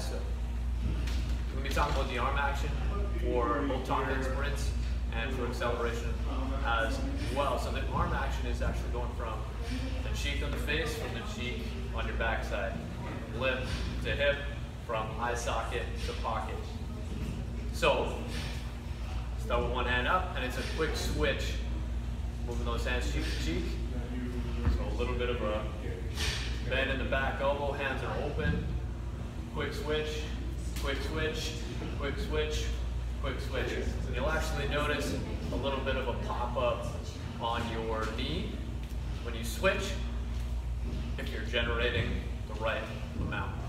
So we're going to be talking about the arm action for both top-end sprints and for acceleration as well. So the arm action is actually going from the cheek on the face, from the cheek on your backside, lip to hip, from eye socket to pocket. So start with one hand up, and it's a quick switch, moving those hands cheek to cheek. So a little bit of a bend in the back elbow, hands are open. Quick switch, quick switch, quick switch, quick switch. You'll actually notice a little bit of a pop-up on your knee when you switch, if you're generating the right amount.